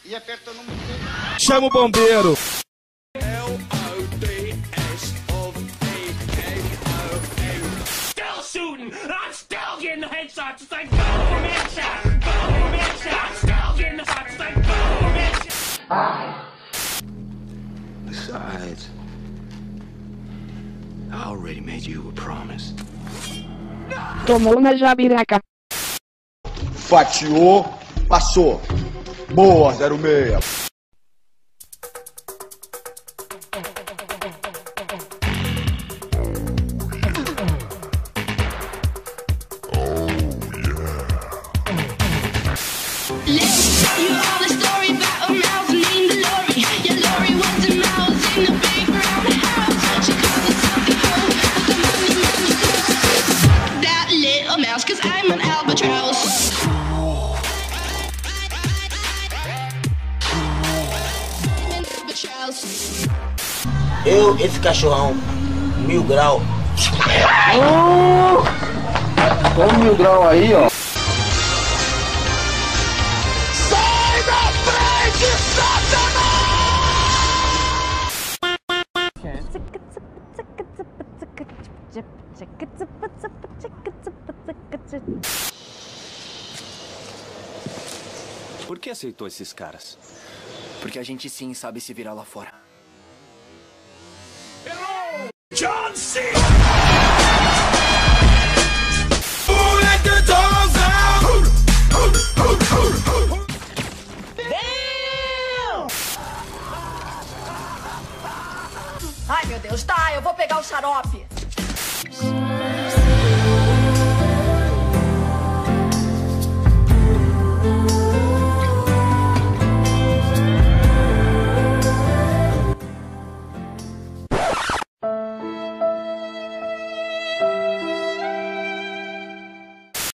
e aperta no botão. Chama o bombeiro. Still shooting. I'm still getting the headshots. It's like boom, headshot. Boom, headshot. I'm still getting the shots. It's like boom, headshot. Besides, I already made you a promise. Tomou na jabiraca. Fatiou, passou. Boa, 06. Eu, esse cachorrão, 1000 grau. Olha o 1000 grau aí, ó. Sai da frente, Satanás! Por que aceitou esses caras? Porque a gente sim sabe se virar lá fora. John Cena! Ai, meu Deus, tá, eu vou pegar o xarope.